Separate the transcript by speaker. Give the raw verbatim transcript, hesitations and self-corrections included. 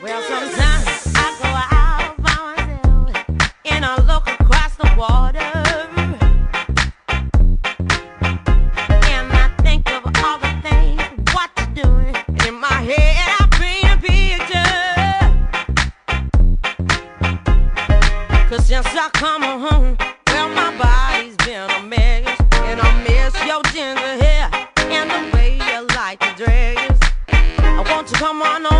Speaker 1: Well, sometimes I go out by myself and I look across the water, and I think of all the things what you're doing. And in my head I paint a picture. Cause since I come home, well, my body's been a mess, and I miss your ginger hair and the way you like to dress. I want you to come on over.